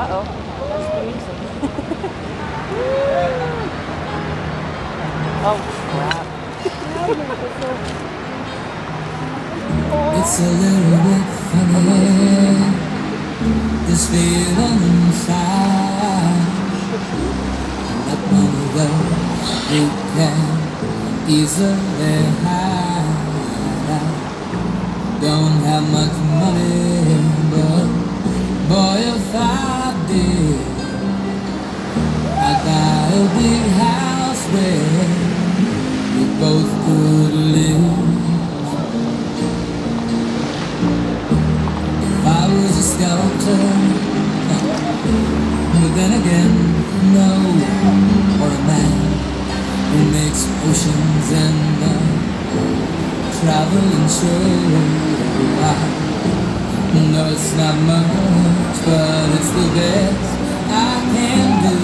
Uh-oh. That's the music. Oh, crap. It's a little bit funny, this feeling inside. Not one of those you can easily hide. Don't have much money, but boy, if I did, I'd buy a big house where we both could live. If I was a sculptor, but then again, no, or a man who makes oceans and traveling show. No, it's not much, but it's the best I can do.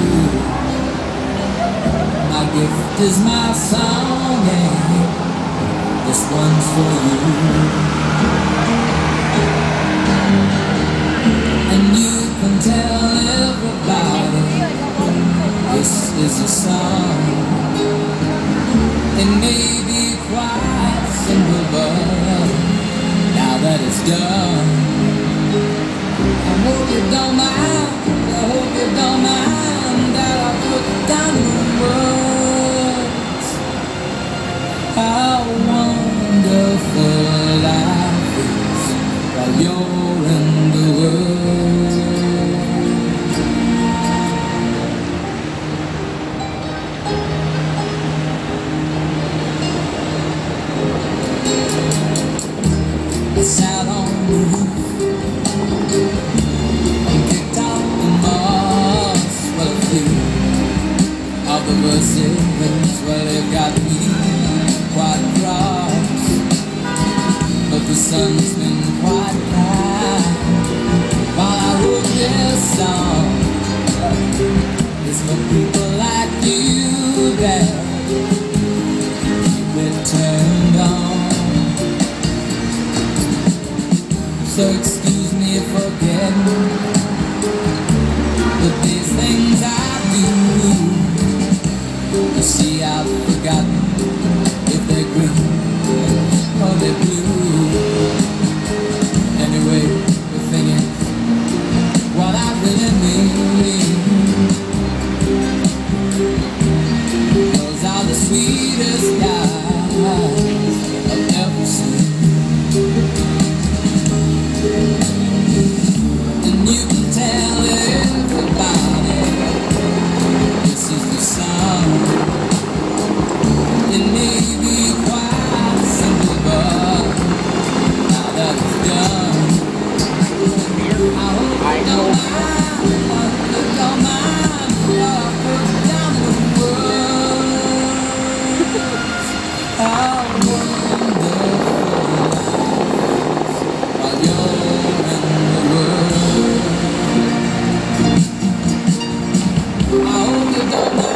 My gift is my song, and this one's for you. And you can tell everybody this is a song. It may be quite simple, but now that it's done, I hope you don't mind, I hope you don't mind that I put down the words. How wonderful life is while you're in the world. I sat on the roof and kicked out the moss. Well, a few of the verses, well, they've got me quite cross. But the sun's been quite kind while I wrote this song. It's for people like you that keep it turned on. So excuse me for getting with these things I do. You see, I've forgotten if they're green or they're blue. Anyway, the thing is, what I really mean, those are the sweetest guys I've ever seen. And you can tell everybody this is the song. It may be quite simple, but now that it's done, I hope you don't mind, I hope you don't mind what I put down in the words. How wonderful while you're in the world. I hope you don't mind.